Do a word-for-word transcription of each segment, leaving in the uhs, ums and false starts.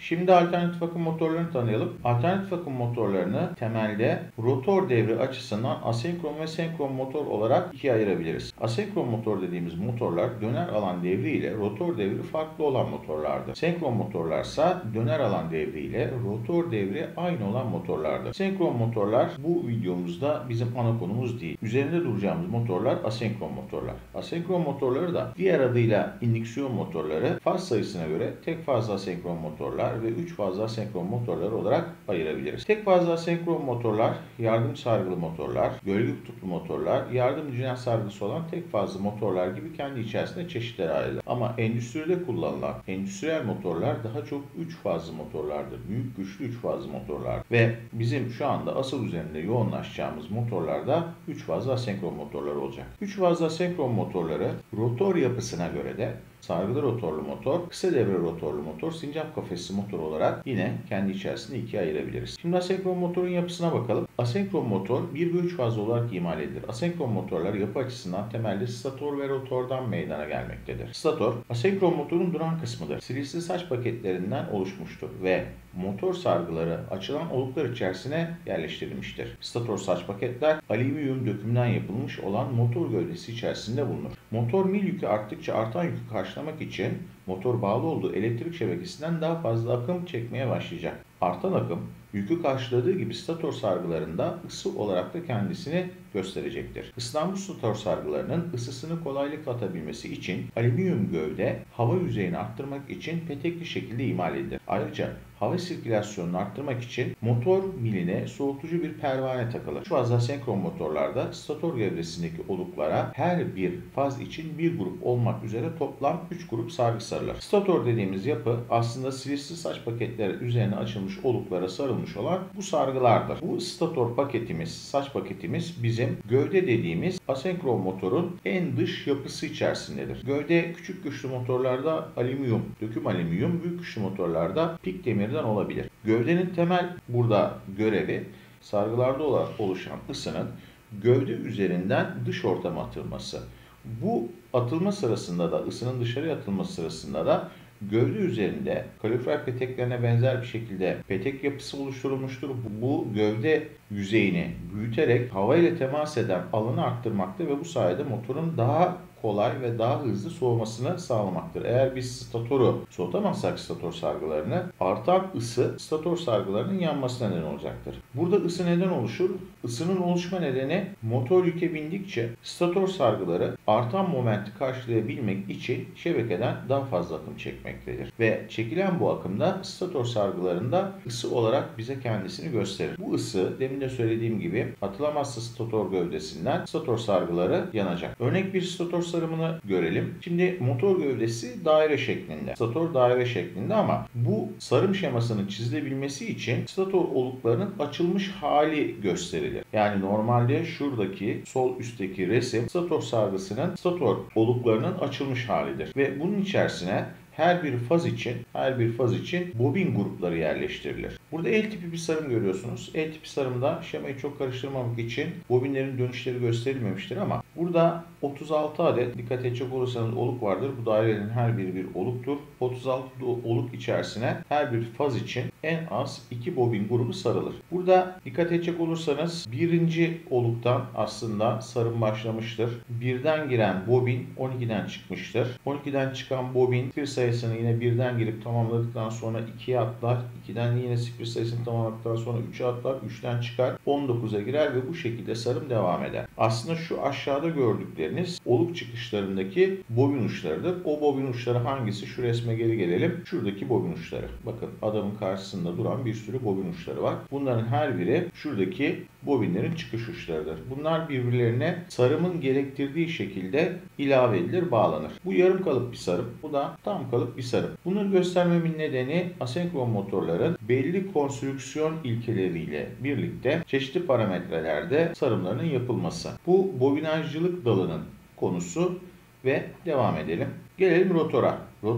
Şimdi alternatif akım motorlarını tanıyalım. Alternatif akım motorlarını temelde rotor devri açısından asenkron ve senkron motor olarak ikiye ayırabiliriz. Asenkron motor dediğimiz motorlar döner alan devri ile rotor devri farklı olan motorlardır. Senkron motorlarsa döner alan devri ile rotor devri aynı olan motorlardır. Senkron motorlar bu videomuzda bizim ana konumuz değil. Üzerinde duracağımız motorlar asenkron motorlar. Asenkron motorları da diğer adıyla indüksiyon motorları faz sayısına göre tek fazlı asenkron motorlar ve üç fazlı asenkron motorlar olarak ayırabiliriz. Tek fazlı asenkron motorlar yardım sargılı motorlar, gölge kutuplu motorlar, yardım düzen sargısı olan tek fazlı motorlar gibi kendi içerisinde çeşitler ayrılır. Ama endüstride kullanılan endüstriyel motorlar daha çok üç fazlı motorlardır. Büyük güçlü üç fazlı motorlar. Ve bizim şu anda asıl üzerinde yoğunlaşacağımız motorlarda üç fazlı asenkron motorlar olacak. üç fazlı asenkron motorları rotor yapısına göre de sargılı rotorlu motor, kısa devre rotorlu motor, sincap kafesli motor olarak yine kendi içerisinde ikiye ayırabiliriz. Şimdi asenkron motorun yapısına bakalım. Asenkron motor bir ve üç fazlı olarak imal edilir. Asenkron motorlar yapı açısından temelde stator ve rotordan meydana gelmektedir. Stator, asenkron motorun duran kısmıdır. Silisli saç paketlerinden oluşmuştur ve motor sargıları açılan oluklar içerisine yerleştirilmiştir. Stator saç paketler alüminyum dökümden yapılmış olan motor gövdesi içerisinde bulunur. Motor mil yükü arttıkça artan yükü karşılamak için motor bağlı olduğu elektrik şebekesinden daha fazla akım çekmeye başlayacak. Artan akım yükü karşıladığı gibi stator sargılarında ısı olarak da kendisini gösterecektir. Isınan bu stator sargılarının ısısını kolaylıkla atabilmesi için alüminyum gövde hava yüzeyini arttırmak için petekli şekilde imal edilir. Ayrıca hava sirkülasyonunu arttırmak için motor miline soğutucu bir pervane takılır. Şu fazla senkron motorlarda stator gövdesindeki oluklara her bir faz için bir grup olmak üzere toplam üç grup sargı sarılır. Stator dediğimiz yapı aslında silisli saç paketleri üzerine açılmış oluklara sarılmış olan bu sargılardır. Bu stator paketimiz, saç paketimiz bizim gövde dediğimiz asenkron motorun en dış yapısı içerisindedir. Gövde küçük güçlü motorlarda alüminyum, döküm alüminyum, büyük güçlü motorlarda pik demirden olabilir. Gövdenin temel burada görevi sargılarda oluşan ısının gövde üzerinden dış ortama atılması. Bu atılma sırasında da ısının dışarıya atılması sırasında da gövde üzerinde kalorifer peteklerine benzer bir şekilde petek yapısı oluşturulmuştur. Bu gövde yüzeyini büyüterek hava ile temas eden alanı arttırmakta ve bu sayede motorun daha kolay ve daha hızlı soğumasını sağlamaktır. Eğer biz statoru soğutamazsak stator sargılarını, artan ısı stator sargılarının yanmasına neden olacaktır. Burada ısı neden oluşur? Isının oluşma nedeni motor yüke bindikçe stator sargıları artan momenti karşılayabilmek için şebekeden daha fazla akım çekmektedir. Ve çekilen bu akımda stator sargılarında ısı olarak bize kendisini gösterir. Bu ısı demin de söylediğim gibi atılamazsa stator gövdesinden stator sargıları yanacak. Örnek bir stator sarımını görelim. Şimdi motor gövdesi daire şeklinde. Stator daire şeklinde ama bu sarım şemasının çizilebilmesi için stator oluklarının açılmış hali gösterilir. Yani normalde şuradaki sol üstteki resim stator sargısının stator oluklarının açılmış halidir. Ve bunun içerisine her bir faz için, her bir faz için bobin grupları yerleştirilir. Burada L tipi bir sarım görüyorsunuz. L tipi sarımda şemayı çok karıştırmamak için bobinlerin dönüşleri gösterilmemiştir ama burada otuz altı adet dikkat edecek olursanız oluk vardır. Bu dairenin her biri bir oluktur. otuz altı oluk içerisine her bir faz için en az iki bobin grubu sarılır. Burada dikkat edecek olursanız birinci oluktan aslında sarım başlamıştır. birden giren bobin on ikiden çıkmıştır. on ikiden çıkan bobin bir sayısını yine birden girip tamamladıktan sonra ikiye atlar. ikiden yine sıfır sayısını tamamladıktan sonra üçe atlar. üçten çıkar. on dokuza girer ve bu şekilde sarım devam eder. Aslında şu aşağıda gördükleriniz oluk çıkışlarındaki bobin uçlarıdır. O bobin uçları hangisi? Şu resme geri gelelim. Şuradaki bobin uçları. Bakın adamın karşısında duran bir sürü bobin uçları var. Bunların her biri şuradaki bobinlerin çıkış uçlarıdır. Bunlar birbirlerine sarımın gerektirdiği şekilde ilave edilir, bağlanır. Bu yarım kalıp bir sarım. Bu da tam kalıp bir sarım. Bunları göstermemin nedeni asenkron motorların belli konstrüksiyon ilkeleriyle birlikte çeşitli parametrelerde sarımlarının yapılması. Bu bobinajcılık dalının konusu ve devam edelim. Gelelim rotora. Rotor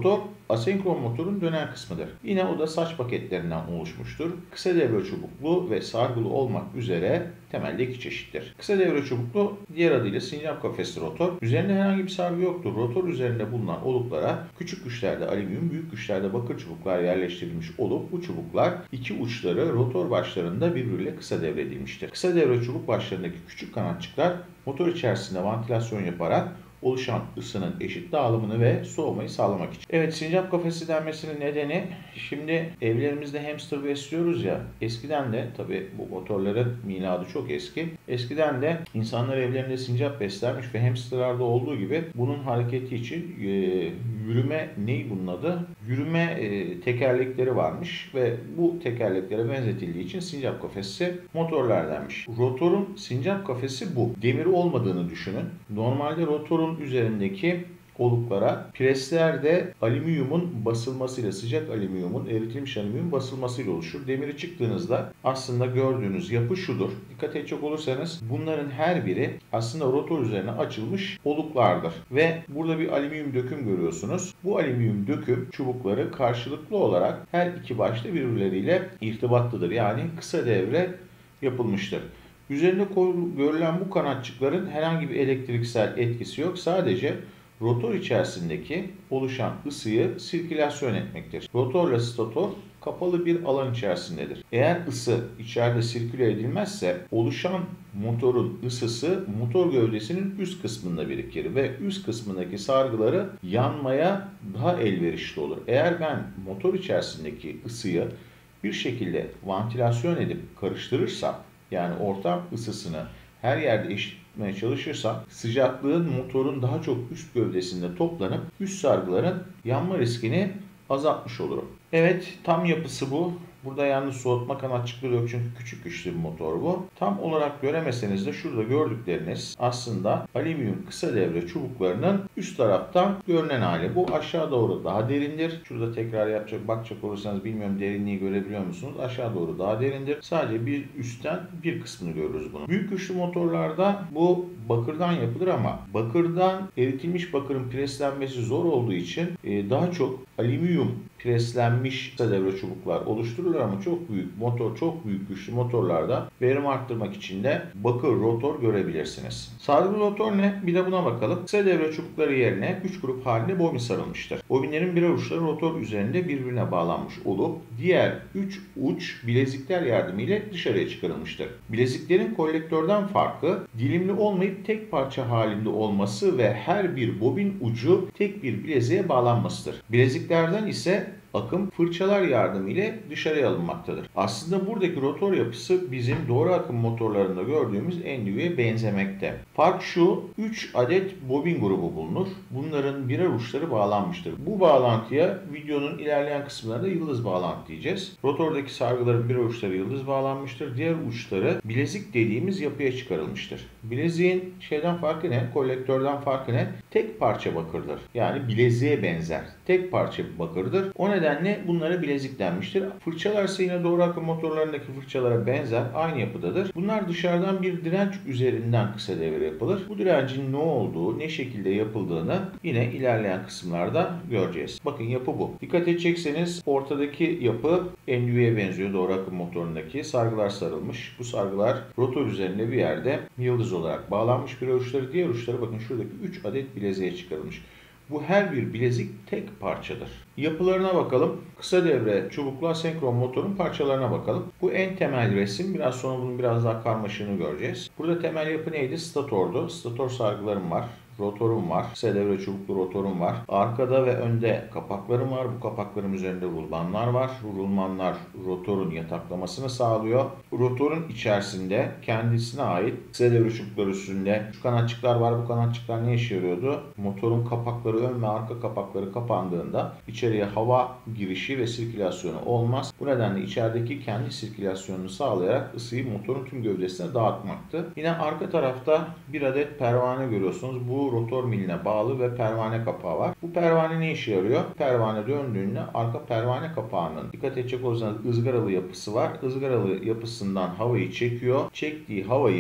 asenkron motorun dönen kısmıdır. Yine o da saç paketlerinden oluşmuştur. Kısa devre çubuklu ve sargılı olmak üzere temelde iki çeşittir. Kısa devre çubuklu, diğer adıyla sincap kafesli rotor. Üzerinde herhangi bir sargı yoktur. Rotor üzerinde bulunan oluklara küçük güçlerde alüminyum, büyük güçlerde bakır çubuklar yerleştirilmiş olup bu çubuklar iki uçları rotor başlarında birbiriyle kısa devredilmiştir. Kısa devre çubuk başlarındaki küçük kanatçıklar motor içerisinde vantilasyon yaparak oluşan ısının eşit dağılımını ve soğumayı sağlamak için. Evet, sincap kafesi denmesinin nedeni, şimdi evlerimizde hamster besliyoruz ya, eskiden de tabi bu motorların miladı çok eski. Eskiden de insanlar evlerinde sincap beslermiş ve hamsterlarda olduğu gibi bunun hareketi için e, yürüme, neyi bunun adı? Yürüme e, tekerlekleri varmış ve bu tekerleklere benzetildiği için sincap kafesi motorlar denmiş. Rotorun sincap kafesi bu. Demiri olmadığını düşünün. Normalde rotorun üzerindeki oluklara preslerde alüminyumun basılmasıyla, sıcak alüminyumun, eritilmiş alüminyum basılmasıyla oluşur. Demiri çıktığınızda aslında gördüğünüz yapı şudur. Dikkat edecek olursanız bunların her biri aslında rotor üzerine açılmış oluklardır. Ve burada bir alüminyum döküm görüyorsunuz. Bu alüminyum döküm çubukları karşılıklı olarak her iki başta birbirleriyle irtibatlıdır. Yani kısa devre yapılmıştır. Üzerinde görülen bu kanatçıkların herhangi bir elektriksel etkisi yok. Sadece rotor içerisindeki oluşan ısıyı sirkülasyon etmektir. Rotorla stator kapalı bir alan içerisindedir. Eğer ısı içeride sirküle edilmezse oluşan motorun ısısı motor gövdesinin üst kısmında birikir ve üst kısmındaki sargıları yanmaya daha elverişli olur. Eğer ben motor içerisindeki ısıyı bir şekilde vantilasyon edip karıştırırsam, yani ortam ısısını her yerde eşitlemeye çalışırsam, sıcaklığın motorun daha çok üst gövdesinde toplanıp üst sargıların yanma riskini azaltmış olurum. Evet, tam yapısı bu. Burada yalnız soğutma kanatçıkları yok çünkü küçük güçlü bir motor bu. Tam olarak göremeseniz de şurada gördükleriniz aslında alüminyum kısa devre çubuklarının üst taraftan görünen hali. Bu aşağı doğru daha derindir. Şurada tekrar yapacak, bakacak olursanız, bilmiyorum derinliği görebiliyor musunuz? Aşağı doğru daha derindir. Sadece bir üstten bir kısmını görürüz bunu. Büyük güçlü motorlarda bu bakırdan yapılır ama bakırdan eritilmiş bakırın preslenmesi zor olduğu için daha çok alüminyum preslenmiş kısa devre çubuklar oluşturulur ama çok büyük motor, çok büyük güçlü motorlarda verim arttırmak için de bakır rotor görebilirsiniz. Sargılı rotor ne? Bir de buna bakalım. Kısa devre çubukları yerine üç grup halinde bobin sarılmıştır. Bobinlerin birer uçları rotor üzerinde birbirine bağlanmış olup diğer üç uç bilezikler yardımıyla dışarıya çıkarılmıştır. Bileziklerin kolektörden farkı dilimli olmayıp tek parça halinde olması ve her bir bobin ucu tek bir bileziğe bağlanmasıdır. Bileziklerden ise akım fırçalar yardımıyla dışarıya alınmaktadır. Aslında buradaki rotor yapısı bizim doğru akım motorlarında gördüğümüz N D V'ye benzemekte. Fark şu, üç adet bobin grubu bulunur. Bunların birer uçları bağlanmıştır. Bu bağlantıya videonun ilerleyen kısımlarında yıldız bağlantı diyeceğiz. Rotordaki sargıların birer uçları yıldız bağlanmıştır. Diğer uçları bilezik dediğimiz yapıya çıkarılmıştır. Bileziğin şeyden farkı ne? Kolektörden farkı ne? Tek parça bakırdır. Yani bileziğe benzer. Tek parça bakırdır. O nedenle bunlara bilezik denmiştir. Fırçalar ise yine doğru akım motorlarındaki fırçalara benzer, aynı yapıdadır. Bunlar dışarıdan bir direnç üzerinden kısa devre yapılır. Bu direncin ne olduğu, ne şekilde yapıldığını yine ilerleyen kısımlarda göreceğiz. Bakın yapı bu. Dikkat edecekseniz ortadaki yapı N D V'ye benziyor, doğru akım motorundaki. Sargılar sarılmış. Bu sargılar rotor üzerinde bir yerde yıldız olarak bağlanmış. Bir uçları, diğer uçları bakın şuradaki üç adet bileziğe çıkarılmış. Bu her bir bilezik tek parçadır. Yapılarına bakalım. Kısa devre çubuklu asenkron motorun parçalarına bakalım. Bu en temel resim. Biraz sonra bunun biraz daha karmaşığını göreceğiz. Burada temel yapı neydi? Statordu. Stator sargılarım var. Rotorum var. Kısa devre çubuklu rotorum var. Arkada ve önde kapaklarım var. Bu kapaklarım üzerinde rulmanlar var. Rulmanlar rotorun yataklamasını sağlıyor. Rotorun içerisinde kendisine ait kısa devre çubuklar üstünde şu kanatçıklar var. Bu kanatçıklar ne işe yarıyordu? Motorun kapakları, ön ve arka kapakları kapandığında içeriye hava girişi ve sirkülasyonu olmaz. Bu nedenle içerideki kendi sirkülasyonunu sağlayarak ısıyı motorun tüm gövdesine dağıtmaktı. Yine arka tarafta bir adet pervane görüyorsunuz. Bu rotor miline bağlı ve pervane kapağı var. Bu pervane ne işe yarıyor? Pervane döndüğünde arka pervane kapağının, dikkat edecek olursanız ızgaralı yapısı var. Izgaralı yapısından havayı çekiyor. Çektiği havayı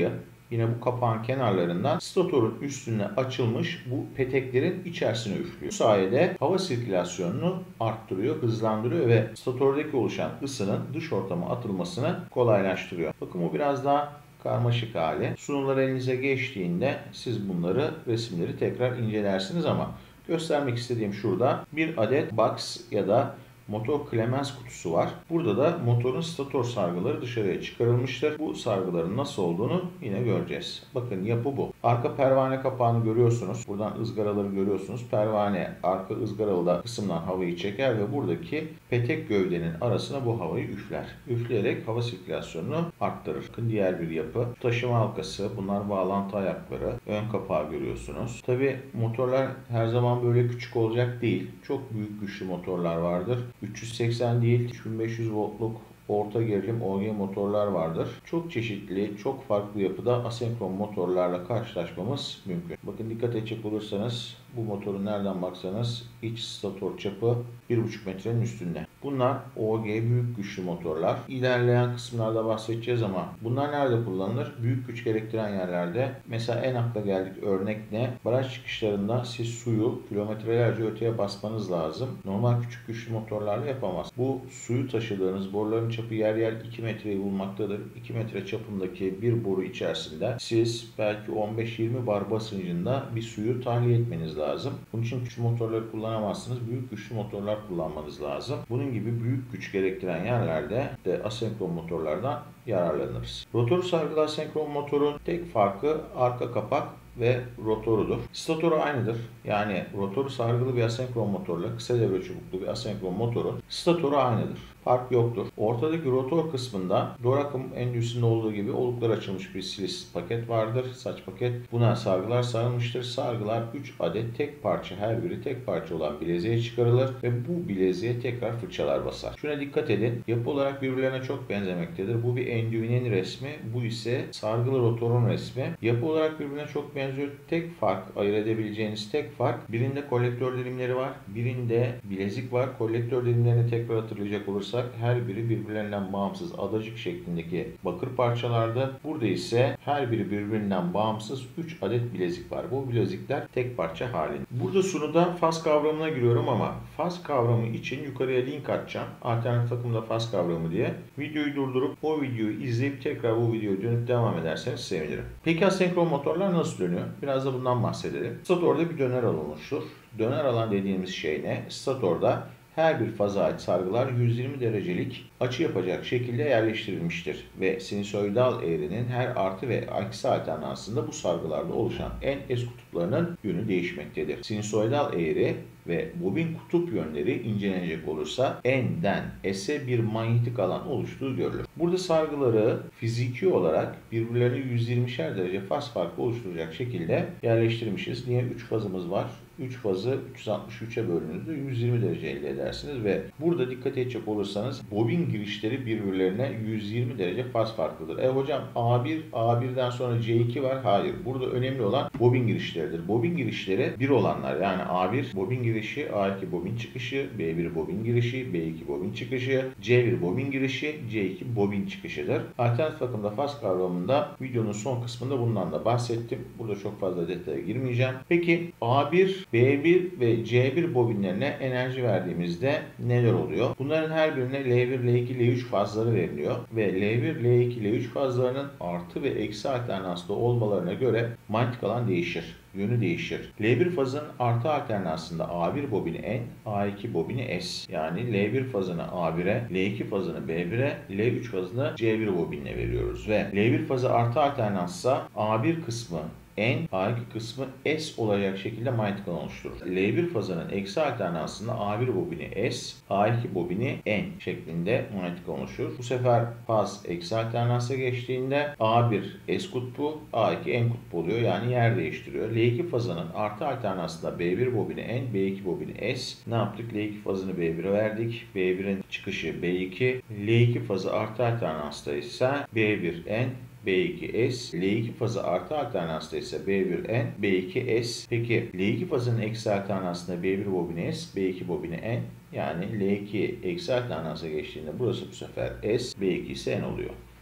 yine bu kapağın kenarlarından statorun üstüne açılmış bu peteklerin içerisine üflüyor. Bu sayede hava sirkülasyonunu arttırıyor, hızlandırıyor ve statordaki oluşan ısının dış ortama atılmasını kolaylaştırıyor. Bakın bu biraz daha karmaşık hali. Sunumlar elinize geçtiğinde siz bunları, resimleri tekrar incelersiniz ama göstermek istediğim şurada bir adet box ya da motor Clemens kutusu var. Burada da motorun stator sargıları dışarıya çıkarılmıştır. Bu sargıların nasıl olduğunu yine göreceğiz. Bakın yapı bu. Arka pervane kapağını görüyorsunuz. Buradan ızgaraları görüyorsunuz. Pervane arka ızgaralı kısımdan havayı çeker ve buradaki petek gövdenin arasına bu havayı üfler. Üfleyerek hava sirkülasyonunu arttırır. Bakın diğer bir yapı. Taşıma halkası. Bunlar bağlantı ayakları. Ön kapağı görüyorsunuz. Tabi motorlar her zaman böyle küçük olacak değil. Çok büyük güçlü motorlar vardır. üç yüz seksen değil, üç bin beş yüz voltluk orta gerilim O G motorlar vardır. Çok çeşitli, çok farklı yapıda asenkron motorlarla karşılaşmamız mümkün. Bakın dikkat edecek olursanız bu motorun nereden baksanız iç stator çapı bir buçuk metrenin üstünde. Bunlar O G büyük güçlü motorlar. İlerleyen kısımlarda bahsedeceğiz ama bunlar nerede kullanılır? Büyük güç gerektiren yerlerde. Mesela en akla geldik örnek ne? Baraj çıkışlarında siz suyu kilometrelerce öteye basmanız lazım. Normal küçük güçlü motorlarla yapamaz. Bu suyu taşıdığınız boruların çapı yer yer iki metreyi bulmaktadır. iki metre çapındaki bir boru içerisinde siz belki on beş yirmi bar basıncında bir suyu tahliye etmeniz lazım. Bunun için küçük motorları kullanamazsınız. Büyük güçlü motorlar kullanmanız lazım. Bunun gibi büyük güç gerektiren yerlerde de asenkron motorlardan yararlanırız. Rotor sargılı asenkron motorun tek farkı arka kapak ve rotorudur. Statoru aynıdır. Yani rotoru sargılı bir asenkron motorla kısa devre çubuklu bir asenkron motorun statoru aynıdır. Fark yoktur. Ortadaki rotor kısmında Dorakım endüstrisinde olduğu gibi oluklar açılmış bir silis paket vardır. Saç paket. Buna sargılar sarılmıştır. Sargılar üç adet tek parça, her biri tek parça olan bileziğe çıkarılır ve bu bileziğe tekrar fırçalar basar. Şuna dikkat edin. Yapı olarak birbirlerine çok benzemektedir. Bu bir endüvinin resmi. Bu ise sargılı rotorun resmi. Yapı olarak birbirine çok benziyor. Tek fark, ayırt edebileceğiniz tek fark, birinde kolektör dilimleri var. Birinde bilezik var. Kolektör dilimlerini tekrar hatırlayacak olursak her biri birbirlerinden bağımsız adacık şeklindeki bakır parçalarda. Burada ise her biri birbirinden bağımsız üç adet bilezik var. Bu bilezikler tek parça halinde. Burada sunuda faz kavramına giriyorum ama faz kavramı için yukarıya link atacağım. Alternatif akımda faz kavramı diye. Videoyu durdurup o videoyu izleyip tekrar bu videoya dönüp devam ederseniz sevinirim. Peki asenkron motorlar nasıl dönüyor? Biraz da bundan bahsedelim. Statorda bir döner alan oluşur. Döner alan dediğimiz şey ne? Statorda her bir faza ait sargılar yüz yirmi derecelik açı yapacak şekilde yerleştirilmiştir ve sinüsoidal eğrinin her artı ve eksi alternansında bu sargılarda oluşan en S kutuplarının yönü değişmektedir. Sinüsoidal eğri ve bobin kutup yönleri incelenecek olursa N'den S'e bir manyetik alan oluştuğu görülür. Burada sargıları fiziki olarak birbirlerine yüz yirmişer derece faz farkı oluşturacak şekilde yerleştirmişiz. Niye? üç fazımız var. üç fazı üç yüz altmış üçe bölündüğünde yüz yirmi derece elde edersiniz ve burada dikkat edecek olursanız bobin girişleri birbirlerine yüz yirmi derece faz farklıdır. E hocam A bir, A birden sonra C iki var. Hayır. Burada önemli olan bobin girişleridir. Bobin girişleri bir olanlar. Yani A bir bobin girişi, A iki bobin çıkışı, B bir bobin girişi, B iki bobin çıkışı, C bir bobin girişi, C iki bobin çıkışıdır. Alternatif akımda faz kavramında videonun son kısmında bundan da bahsettim. Burada çok fazla detaya girmeyeceğim. Peki A bir, B bir ve C bir bobinlerine enerji verdiğimizde neler oluyor? Bunların her birine L bir, L iki, L üç fazları veriliyor ve L bir, L iki, L üç fazlarının artı ve eksi alternanslı olmalarına göre manyetik alan değişir. Yönü değişir. L bir fazının artı alternansında A bir bobini N, A iki bobini S. Yani L bir fazını A bire, L iki fazını B bire, L üç fazını C bir bobinine veriyoruz. Ve L bir fazı artı alternanssa A bir kısmı N, A iki kısmı S olacak şekilde manyetik alan oluşturur. L bir fazının eksi alternansında A bir bobini S, A iki bobini N şeklinde manyetik alan oluşur. Bu sefer faz eksi alternansa geçtiğinde A bir S kutbu, A iki N kutbu oluyor. Yani yer değiştiriyor. L iki fazının artı alternansında B bir bobini N, B iki bobini S. Ne yaptık? L iki fazını B bire verdik. B birin çıkışı B iki. L iki fazı artı alternansta ise B bir N, B iki S, L iki fazı artı alternansta ise B bir N, B iki S. Peki L iki fazının eksi alternansında B bir bobini S, B iki bobini N. Yani L iki eksi alternansa geçtiğinde burası bu sefer S, B iki ise N oluyor.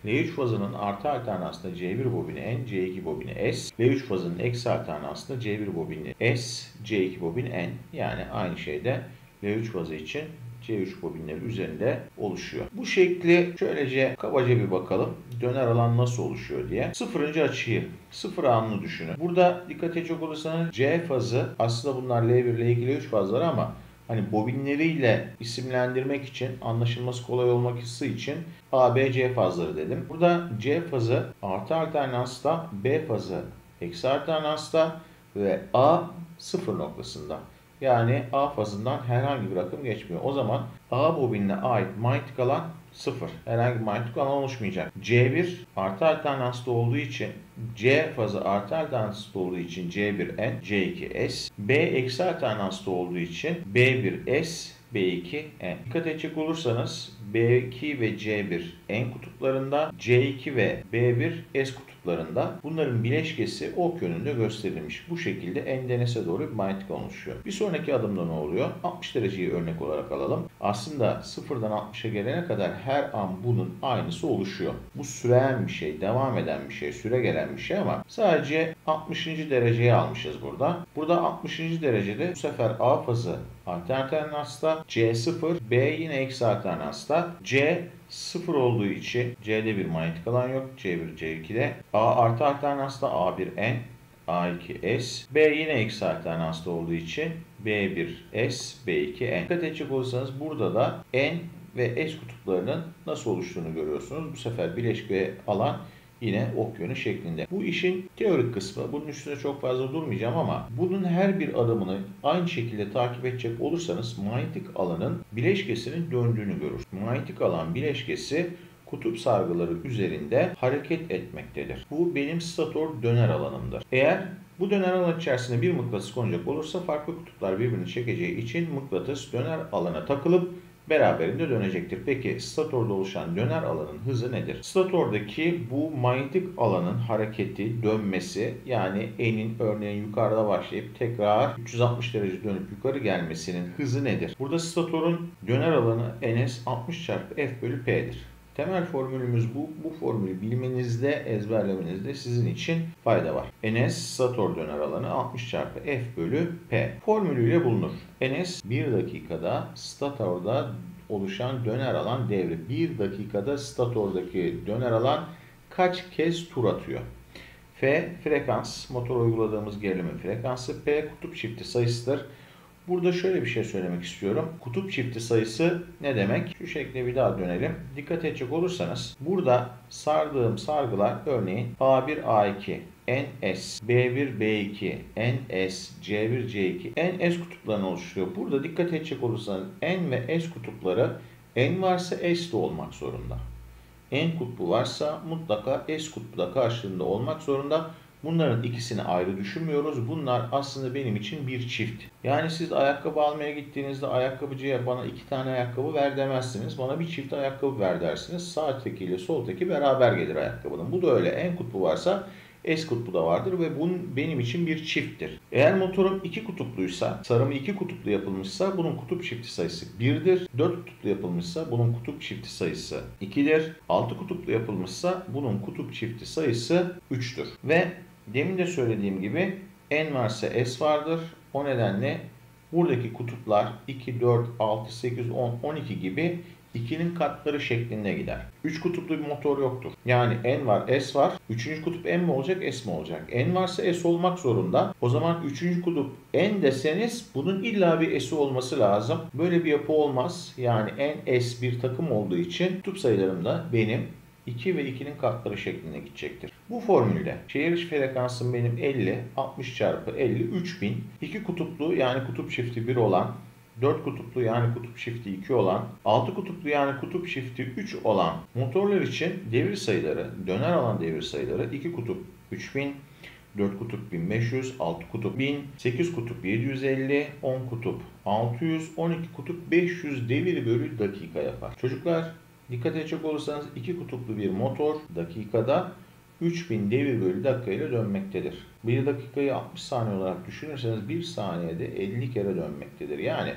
L üç fazının artı alternansında C bir bobini N, C iki bobini S. L üç fazının eksi alternansında C bir bobini S, C iki bobini N. Yani aynı şeyde L üç fazı için C üç bobinleri üzerinde oluşuyor. Bu şekli şöylece kabaca bir bakalım. Döner alan nasıl oluşuyor diye. Sıfırıncı açıyı, sıfır anını düşünün. Burada dikkat edecek olursanız C fazı aslında bunlar L bir, L iki, L üç fazları ama hani bobinleriyle isimlendirmek için, anlaşılması kolay olması için A, B, C fazları dedim. Burada C fazı artı alternansta, B fazı eksi alternansta ve A sıfır noktasında. Yani A fazından herhangi bir akım geçmiyor. O zaman A bobinine ait manyetik alan sıfır. Herhangi bir manyetik alan oluşmayacak. C bir artı alternansta olduğu için, C fazı artı alternansta olduğu için C bir N, C iki S. B eksi alternansta olduğu için B bir S, B iki N. Dikkat edecek olursanız B iki ve C bir N kutuplarında, C iki ve B bir S kutuplarında. Bunların bileşkesi ok yönünde gösterilmiş. Bu şekilde N'den S'e doğru bir manyetik oluşuyor. Bir sonraki adımda ne oluyor? altmış dereceyi örnek olarak alalım. Aslında sıfırdan altmışa gelene kadar her an bunun aynısı oluşuyor. Bu süren bir şey, devam eden bir şey, süre gelen bir şey ama sadece altmışıncı dereceyi almışız burada. Burada altmışıncı derecede bu sefer A fazı artı alternansta, C sıfır, B yine eksi alternansta, C sıfır olduğu için C'de bir manyetik alan yok. C bir, C iki'de. A artı alternansta A bir N, A iki S. B yine eksi alternansta olduğu için B bir S, B iki N. Dikkat edecek olursanız burada da N ve S kutuplarının nasıl oluştuğunu görüyorsunuz. Bu sefer bileşke alan yine ok yönü şeklinde. Bu işin teorik kısmı. Bunun üstüne çok fazla durmayacağım ama bunun her bir adımını aynı şekilde takip edecek olursanız manyetik alanın bileşkesinin döndüğünü görürsünüz. Manyetik alan bileşkesi kutup sargıları üzerinde hareket etmektedir. Bu benim stator döner alanımdır. Eğer bu döner alan içerisinde bir mıknatıs konacak olursa farklı kutuplar birbirini çekeceği için mıknatıs döner alana takılıp beraberinde dönecektir. Peki statorda oluşan döner alanın hızı nedir? Statordaki bu manyetik alanın hareketi, dönmesi yani N'in örneğin yukarıda başlayıp tekrar üç yüz altmış derece dönüp yukarı gelmesinin hızı nedir? Burada statorun döner alanı Ns altmış çarpı F bölü P'dir. Temel formülümüz bu. Bu formülü bilmenizde, ezberlemenizde sizin için fayda var. Ns stator döner alanı altmış çarpı F bölü P. Formülüyle bulunur. Ns bir dakikada statorda oluşan döner alan devri. bir dakikada statordaki döner alan kaç kez tur atıyor? F frekans, motor uyguladığımız gerilimin frekansı. P kutup çifti sayısıdır. Burada şöyle bir şey söylemek istiyorum. Kutup çifti sayısı ne demek? Şu şekle bir daha dönelim. Dikkat edecek olursanız burada sardığım sargılar örneğin A bir, A iki, N S, B bir, B iki, N S, C bir, C iki, N S kutuplarını oluşturuyor. Burada dikkat edecek olursanız N ve S kutupları N varsa S de olmak zorunda. N kutbu varsa mutlaka S kutbu da karşılığında olmak zorunda. Bunların ikisini ayrı düşünmüyoruz. Bunlar aslında benim için bir çift. Yani siz ayakkabı almaya gittiğinizde ayakkabıcıya bana iki tane ayakkabı ver demezsiniz. Bana bir çift ayakkabı ver dersiniz. Sağ teki ile sol teki beraber gelir ayakkabının. Bu da öyle. En kutbu varsa S kutbu da vardır ve bunun benim için bir çifttir. Eğer motorum iki kutupluysa, sarımı iki kutuplu yapılmışsa bunun kutup çifti sayısı bir'dir. dört kutuplu yapılmışsa bunun kutup çifti sayısı iki'dir. altı kutuplu yapılmışsa bunun kutup çifti sayısı üç'tür. Ve demin de söylediğim gibi N varsa S vardır. O nedenle buradaki kutuplar iki, dört, altı, sekiz, on, on iki gibi ikinin katları şeklinde gider. üç kutuplu bir motor yoktur. Yani N var, S var. üçüncü kutup N mi olacak, S mi olacak? N varsa S olmak zorunda. O zaman üçüncü kutup N deseniz bunun illa bir S'i olması lazım. Böyle bir yapı olmaz. Yani N, S bir takım olduğu için kutup sayılarım da benim iki ve ikinin katları şeklinde gidecektir. Bu formülde şehir içi frekansım benim elli, altmış çarpı elli, üç bin. iki kutuplu yani kutup çifti bir olan, dört kutuplu yani kutup çifti iki olan, altı kutuplu yani kutup çifti üç olan motorlar için devir sayıları, döner alan devir sayıları iki kutup üç bin, dört kutup bin beş yüz, altı kutup bin, sekiz kutup yedi yüz elli, on kutup altı yüz, on iki kutup beş yüz devir bölü dakika yapar. Çocuklar dikkat edecek olursanız iki kutuplu bir motor dakikada üç bin devir bölü dakika ile dönmektedir. bir dakikayı altmış saniye olarak düşünürseniz bir saniyede elli kere dönmektedir. Yani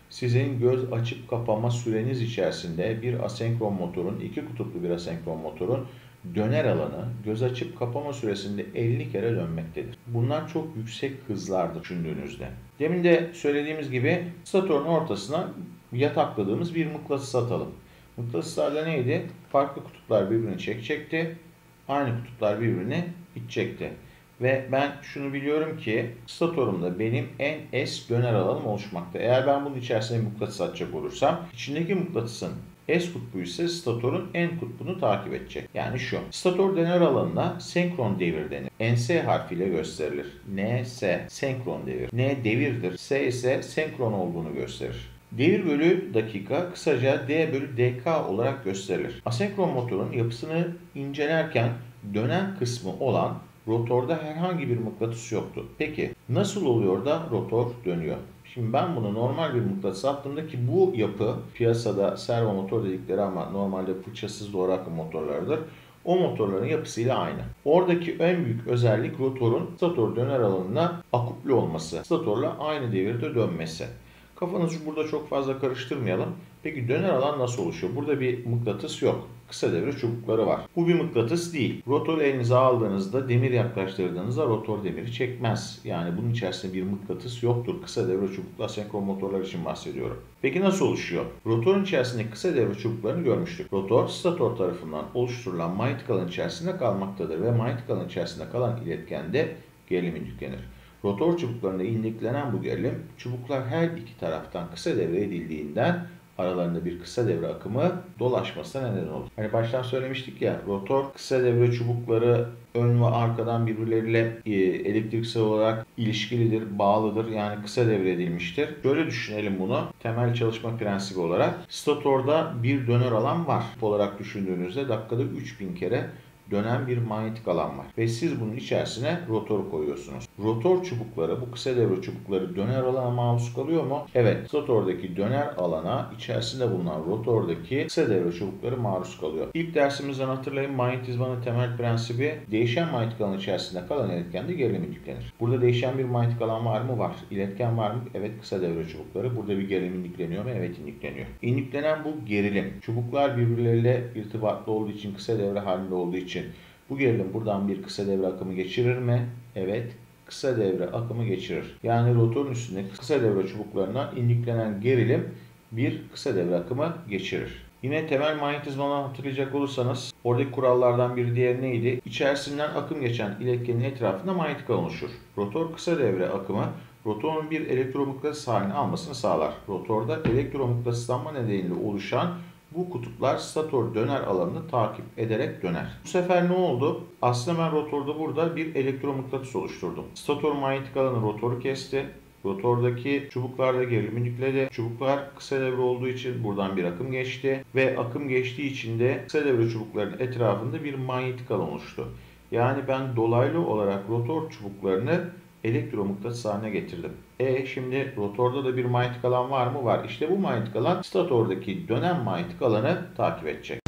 sizin göz açıp kapama süreniz içerisinde bir asenkron motorun, iki kutuplu bir asenkron motorun döner alanı göz açıp kapama süresinde elli kere dönmektedir. Bunlar çok yüksek hızlardır düşündüğünüzde. Demin de söylediğimiz gibi statorun ortasına yatakladığımız bir mıknatıs atalım. Mıknatıslarla neydi? Farklı kutuplar birbirini çekecekti. Aynı kutuplar birbirini itecekti. Ve ben şunu biliyorum ki statorumda benim en S döner alanım oluşmakta. Eğer ben bunun içerisine mıknatıs atacak olursam içindeki mıknatısın S kutbu ise statorun N kutbunu takip edecek. Yani şu. Stator döner alanına senkron devir denir. N S harfiyle gösterilir. N S senkron devir. N devirdir. S ise senkron olduğunu gösterir. Devir bölü dakika kısaca D bölü D K olarak gösterilir. Asenkron motorun yapısını incelerken dönen kısmı olan rotorda herhangi bir mıknatıs yoktu. Peki nasıl oluyor da rotor dönüyor? Şimdi ben bunu normal bir mıknatıs attığımda ki bu yapı piyasada servo motor dedikleri ama normalde fıçasız doğru akım motorlarıdır. O motorların yapısıyla aynı. Oradaki en büyük özellik rotorun stator döner alanına akuple olması. Statorla aynı devirde dönmesi. Kafanızı burada çok fazla karıştırmayalım. Peki döner alan nasıl oluşuyor? Burada bir mıknatıs yok. Kısa devre çubukları var. Bu bir mıknatıs değil. Rotoru elinize aldığınızda, demir yaklaştırdığınızda rotor demiri çekmez. Yani bunun içerisinde bir mıknatıs yoktur. Kısa devre çubuklu asenkron motorlar için bahsediyorum. Peki nasıl oluşuyor? Rotorun içerisindeki kısa devre çubuklarını görmüştük. Rotor, stator tarafından oluşturulan manyetik alan içerisinde kalmaktadır ve manyetik alan içerisinde kalan iletkende gerilim yüklenir. Rotor çubuklarında indiriklenen bu gerilim, çubuklar her iki taraftan kısa devre edildiğinden aralarında bir kısa devre akımı dolaşmasına neden olur. Hani baştan söylemiştik ya, rotor kısa devre çubukları ön ve arkadan birbirleriyle elektriksel olarak ilişkilidir, bağlıdır. Yani kısa devre edilmiştir. Şöyle düşünelim bunu temel çalışma prensibi olarak. Statorda bir döner alan var. Olarak düşündüğünüzde dakikada üç bin kere dönen bir manyetik alan var. Ve siz bunun içerisine rotoru koyuyorsunuz. Rotor çubukları, bu kısa devre çubukları döner alana maruz kalıyor mu? Evet. Statordaki döner alana içerisinde bulunan rotordaki kısa devre çubukları maruz kalıyor. İlk dersimizden hatırlayın, manyetizmanın temel prensibi değişen manyetik alan içerisinde kalan iletkende gerilim yüklenir. Burada değişen bir manyetik alan var mı? Var. İletken var mı? Evet, kısa devre çubukları. Burada bir gerilim yükleniyor mu? Evet, yükleniyor. İndiklenen bu gerilim. Çubuklar birbirleriyle irtibatlı olduğu için, kısa devre halinde olduğu için bu gerilim buradan bir kısa devre akımı geçirir mi? Evet, kısa devre akımı geçirir. Yani rotorun üstündeki kısa devre çubuklarına indüklenen gerilim bir kısa devre akımı geçirir. Yine temel manyetizmadan hatırlayacak olursanız oradaki kurallardan bir diğeri neydi? İçerisinden akım geçen iletkenin etrafında manyetik alan oluşur. Rotor kısa devre akımı rotorun bir elektromıknatıs halini almasını sağlar. Rotorda elektromıknatıslanma nedeniyle oluşan bu kutuplar stator döner alanını takip ederek döner. Bu sefer ne oldu? Aslında ben rotorda burada bir elektromıknatıs oluşturdum. Stator manyetik alanı rotoru kesti. Rotordaki çubuklarda gerilimi yükledi. Çubuklar kısa devre olduğu için buradan bir akım geçti. Ve akım geçtiği için de kısa devre çubuklarının etrafında bir manyetik alan oluştu. Yani ben dolaylı olarak rotor çubuklarını elektromıknatıs haline getirdim. E şimdi rotorda da bir manyetik alan var mı? Var. İşte bu manyetik alan statordaki dönen manyetik alanı takip edecek.